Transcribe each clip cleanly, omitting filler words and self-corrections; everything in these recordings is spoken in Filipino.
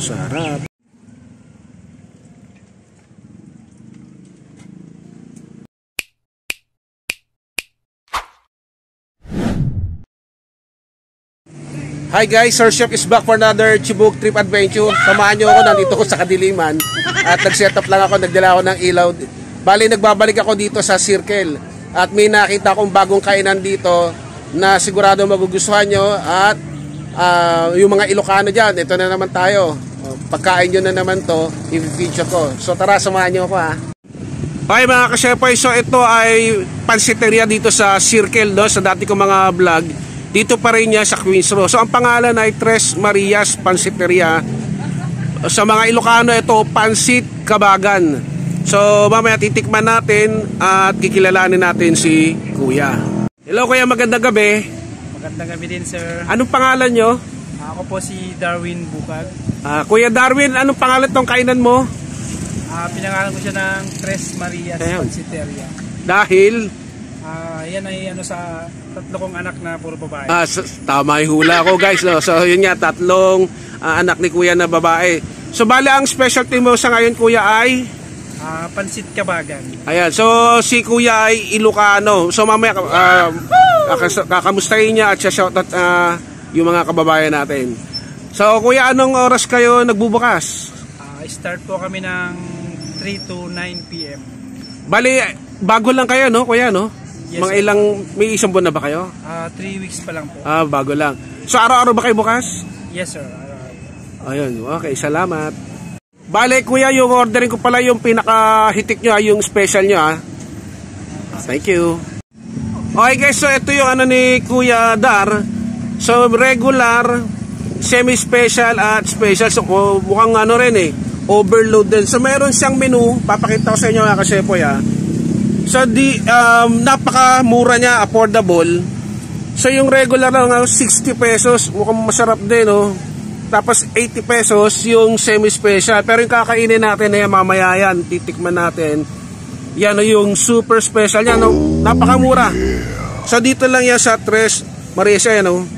Sarap. Hi guys, Sir Chef is back for another Chibuk trip adventure. Samahan nyo ako, nandito ko sa kadiliman. At nag-set up lang ako, nagdala ako ng ilaw. Bali, nagbabalik ako dito sa Circle. At may nakita akong bagong kainan dito na sigurado magugustuhan nyo. At yung mga Ilocano dyan, ito na naman tayo. Pagkain nyo na naman to, i-feature ko. So tara, samahan nyo ako ha. Okay mga ka-shepoy, so ito ay pansiteria dito sa Circle, no? Sa dati kong mga vlog. Dito pa rin niya sa Queens Row. So ang pangalan ay Tres Marias Pansiteria. Sa mga Ilocano ito, Pansit Kabagan. So mamaya titikman natin at kikilalanin natin si Kuya. Hello Kuya, magandang gabi. Magandang gabi din sir. Anong pangalan nyo? Ako po si Darwin Bukag. Kuya Darwin, anong pangalan tong kainan mo? Pinangalan ko siya ng Tres Marias Pansiteria. Dahil? Yan ay ano sa tatlo kong anak na puro babae. Tama yung hula ko guys. No? So yun nga, tatlong anak ni Kuya na babae. So bali ang specialty mo sa ngayon Kuya ay? Pansit Kabagan. Ayan, so si Kuya ay Ilocano. So mamaya kakamustahin niya at shoutout yung mga kababayan natin. So Kuya, anong oras kayo nagbubukas? Start po kami ng 3 to 9 PM. Bali, bago lang kayo no Kuya no? Yes, mga ilang, may isang buwan na ba kayo? 3 weeks pa lang po. Bago lang. So araw-araw ba kayo bukas? Yes sir. Ayun, okay, salamat. Bale Kuya, yung ordering ko pala yung pinaka-hitik nyo, yung special nyo Thank you. Okay guys, so ito yung ano ni Kuya Dar. So regular, semi-special at special. So mukhang ano rin overload din. So meron siyang menu, papakita ko sa inyo mga ka-shepoy So napakamura niya, affordable. So yung regular lang 60 pesos, mukhang masarap din Tapos 80 pesos yung semi-special. Pero yung kakainin natin mamaya yan, titikman natin. Yan yung super special niya napakamura. So dito lang yan sa Tres Marias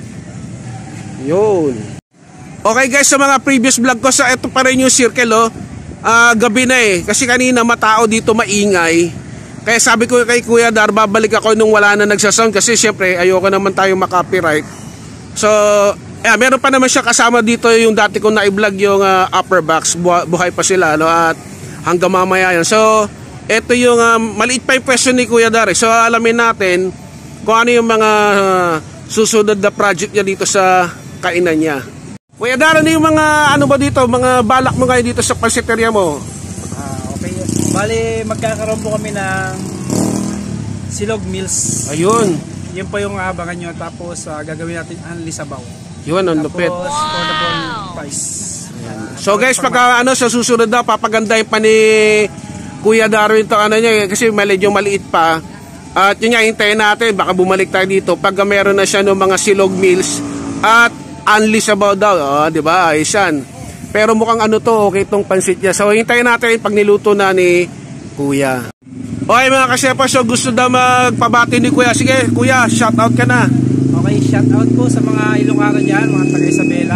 Yun. Okay guys, sa mga previous vlog ko, sa ito pa rin yung Circle gabi na kasi kanina matao dito, maingay. Kaya sabi ko kay Kuya Dar, babalik ako nung wala na nagsasound kasi syempre ayoko naman tayong makopyright. So meron pa naman siya kasama dito yung dati kong na-vlog yung upper box, buhay pa sila at hanggang mamaya yan. So ito yung maliit pa yung question ni Kuya Dar. So alamin natin kung ano yung mga susunod na project niya dito sa kainan niya. Kuya Dar, ano yung mga ano ba dito, mga balak mo ngayon dito sa pansiteria mo? Okay. Bali, magkakaroon po kami ng silog meals. Ayun. Yun po yung abangan nyo. Tapos gagawin natin Anli Sabaw. Yun, ang lupit. Tapos portable pies. So guys, pagka sa susunod na papagandahin pa ni Kuya Darwin to niya kasi medyo maliit pa. At yun nga, hintayin natin, baka bumalik tayo dito pag meron na siya ng mga silog meals at Anli Sabaw daw, di ba? Ayos yan. Pero mukhang okay itong pansit niya. So hintayin natin pag niluto na ni Kuya. Okay mga ka-shepa, so gusto daw magpabati ni Kuya. Sige Kuya, shoutout ka na. Okay, shoutout po sa mga Ilocano dyan, mga taga Isabela.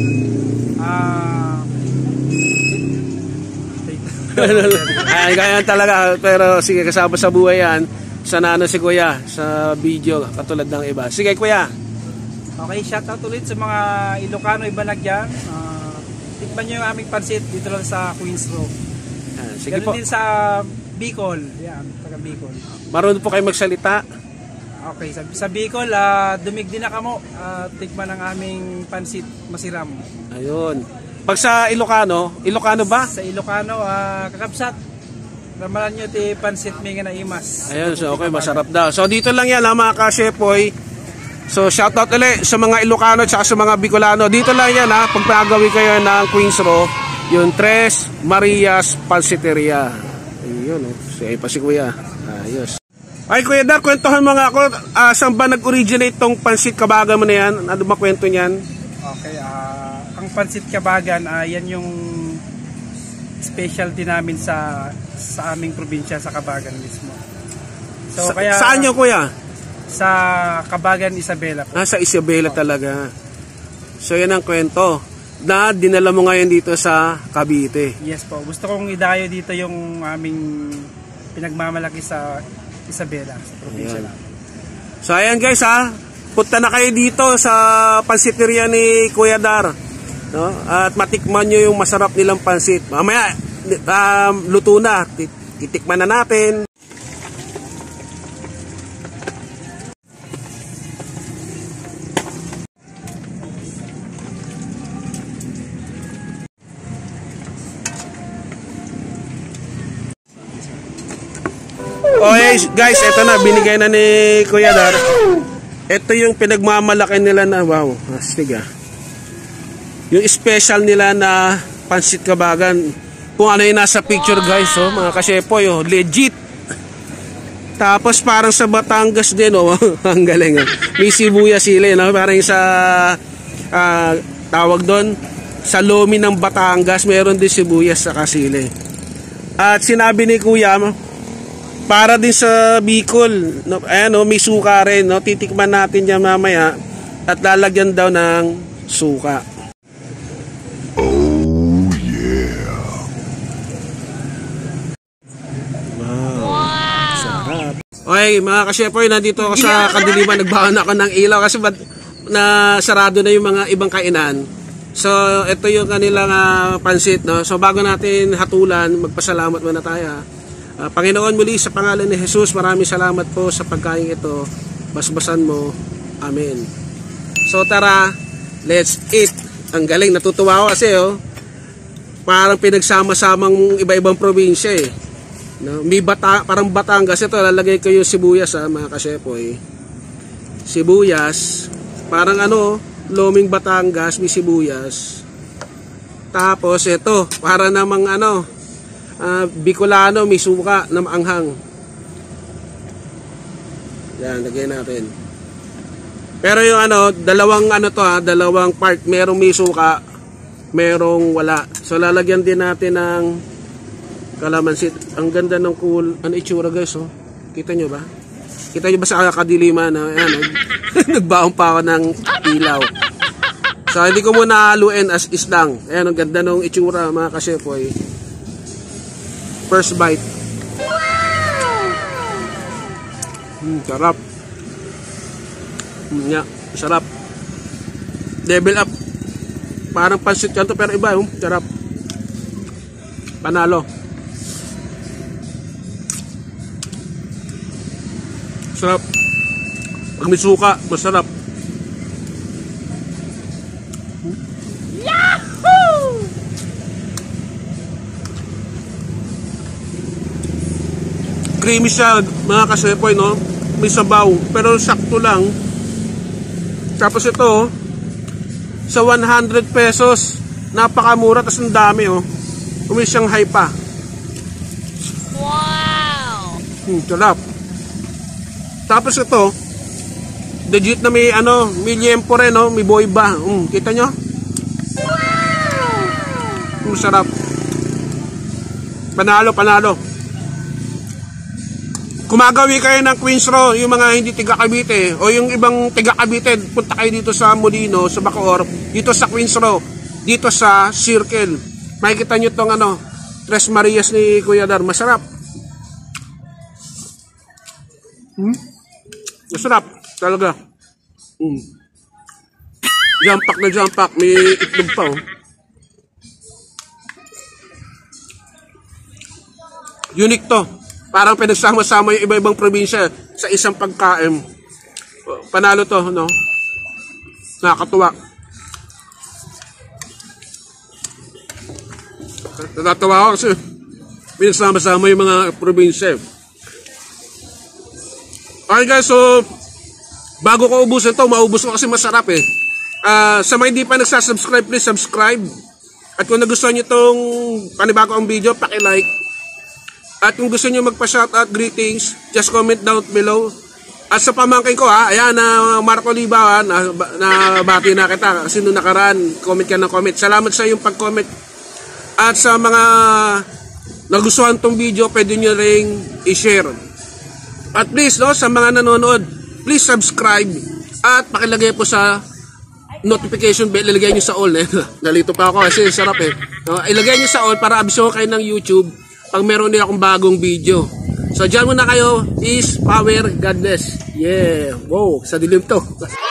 Ganyan talaga. Pero sige, kasama sa buhay yan. Sana si Kuya sa video katulad ng iba. Sige Kuya. Okay, shoutout ulit sa mga Ilocano ibanag dyan. Tikman nyo yung aming pansit dito lang sa Queens Row. Sige Ganun po. din sa Bicol. Yan, taga Bicol. Marunong po kayo magsalita? Okay, sa Bicol, dumig din na kamo. Tikman ang aming pansit masiram. Ayun. Pag sa Ilocano ba? Sa Ilocano, kakabsat. Ramalan nyo ti pansit may nga na imas. Ayun, so okay, masarap daw. So dito lang yan mga ka-shepoy. So shoutout ulit sa mga Ilocano at sa mga Bicolano. Dito lang yan pagpagawin kayo ng Queens Row, yung Tres Marias Pansiteria. Ayun so ay pa si Kuya. Ayos. Ay Kuya Dar, kwentuhan mga ako, saan ba nag-originate tong Pansit Kabagan mo na yan? Ano ba kwento niyan? Okay, ang Pansit Kabagan, yan yung specialty namin sa aming probinsya, sa Kabagan mismo. So, kaya, saan nyo Kuya? Sa Kabagan, Isabela po. Sa Isabela talaga. So yan ang kwento. na dinala mo ngayon dito sa Cavite. Yes po. Gusto kong idayo dito yung aming pinagmamalaki sa Isabela, sa probinsya Ayan. namin. So ayan guys ha, punta na kayo dito sa pansiteria ni Kuya Dar, no? At matikman nyo yung masarap nilang pansit. Mamaya luto na, titikman na natin. Okay guys, ito na, binigay na ni Kuya Dar. Ito yung pinagmamalaki nila na, wow, astig ah. Yung special nila na pansit kabagan. Kung ano yung nasa picture guys, oh, mga kasyepoy, oh, legit. Tapos parang sa Batangas din, oh, ang galing. Oh. May sibuyas sila, no? Parang sa tawag doon, sa lomi ng Batangas, meron din sibuyas sa kasili. At sinabi ni Kuya, para din sa Bicol, no, ayan, no, may suka rin, no? Titikman natin yan mamaya at lalagyan daw ng suka. Oh yeah. Wow. Sarap. Okay, mga kasyepoy, nandito ako sa kadiliman, nagbaon ako ng ilaw kasi na sarado na yung mga ibang kainan. So, ito yung kanilang pansit, no? So, bago natin hatulan, magpasalamat muna tayo. Panginoon, muli sa pangalan ni Jesus, maraming salamat po sa pagkain ito. Basbasan mo. Amen. So tara, let's eat. Ang galing, natutuwa ako kasi oh, parang pinagsama-samang iba-ibang probinsya eh. No? May parang Batangas ito, lalagay ko yung sibuyas mga kasyepoy. Sibuyas, parang ano, loming Batangas, may sibuyas. Tapos ito, para namang ano, Bicolano, may suka na maanghang. Yan, lagay natin. Pero yung ano, dalawang ano to dalawang part, merong may suka, merong wala. So lalagyan din natin ng kalamansi. Ang ganda ng ano itsura guys, oh. Kita nyo ba? Kita nyo ba sa kadiliman? Ayan, nagbaon pa ako ng ilaw. So hindi ko muna haluin as islang. Ayan, ang ganda ng itsura mga kasyepoy. First bite. Sarap. Yeah, sarap. Level up. Parang pansit kanto pero iba yung sarap. Panalo. Sarap. Pag may suka, masarap. Creamy siya mga kasyepoy, no? May sabaw pero sakto lang. Tapos ito sa 100 pesos napakamura, tas ang dami oh. May Shanghai pa. Wow. Sarap. Tapos ito legit na may ano, may liempo rin, no? May boyba. Kita nyo? Wow. Sarap. Panalo, panalo. Kumagawi kayo ng Queens Row, yung mga hindi tiga Cavite o yung ibang tiga Cavite, punta kayo dito sa Molino, sa Bacoor, dito sa Queens Row, dito sa Circle. Makikita nyo itong ano, Tres Marias ni Kuya Dar. Masarap. Masarap talaga. Jumpak na jumpak, may itlog pa oh. Unique to. Parang pinagsama-sama yung iba-ibang probinsya sa isang pagkain. Panalo to, no? Nakakatuwa. Natatawa ako kasi pinagsama-sama yung mga probinsya. Okay guys, so bago ko ubusin to, maubos ko kasi masarap eh. Sa mga hindi pa nagsasubscribe, please subscribe. At kung nagustuhan nyo itong panibagong video, paki-like. At kung gusto nyo magpa-shoutout, greetings, just comment down below. At sa pamangkin ko ayan Marco Liba na bati na kita kasi nung nakaraan, comment ka ng comment. Salamat sa iyong pag-comment. At sa mga nagustuhan tong video, pwede nyo ring i-share. At please, no, sa mga nanonood, please subscribe at pakilagay po sa notification bell, ilagay nyo sa all. Nalito pa ako kasi sarap eh. Ilagay nyo sa all para abisuhan kayo ng YouTube pag meron din akong bagong video. So dyan muna kayo. Peace, power, God bless. Yeah. Wow, sa dilim to.